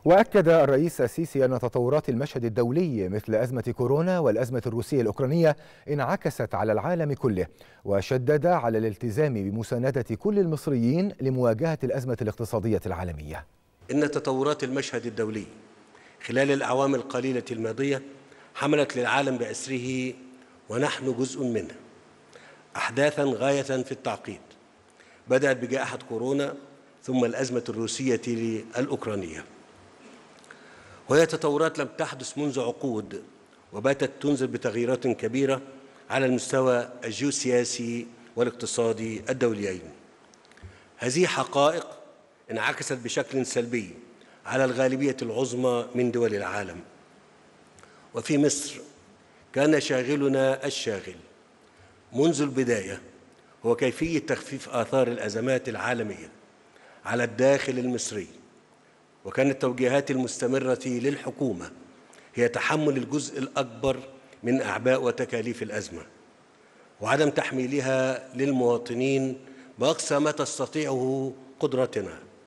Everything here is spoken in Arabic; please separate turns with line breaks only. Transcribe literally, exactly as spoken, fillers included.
وأكد الرئيس السيسي أن تطورات المشهد الدولي مثل أزمة كورونا والأزمة الروسية الأوكرانية انعكست على العالم كله، وشدد على الالتزام بمساندة كل المصريين لمواجهة الأزمة الاقتصادية العالمية.
إن تطورات المشهد الدولي خلال الأعوام القليلة الماضية حملت للعالم بأسره ونحن جزء منه أحداثاً غاية في التعقيد، بدأت بجائحة كورونا ثم الأزمة الروسية الأوكرانية، وهي تطورات لم تحدث منذ عقود وباتت تنذر بتغييرات كبيرة على المستوى الجيوسياسي والاقتصادي الدوليين. هذه حقائق انعكست بشكل سلبي على الغالبية العظمى من دول العالم، وفي مصر كان شاغلنا الشاغل منذ البداية هو كيفية تخفيف آثار الأزمات العالمية على الداخل المصري، وكانت التوجيهات المستمرة للحكومة هي تحمل الجزء الأكبر من أعباء وتكاليف الأزمة وعدم تحميلها للمواطنين بأقصى ما تستطيعه قدرتنا.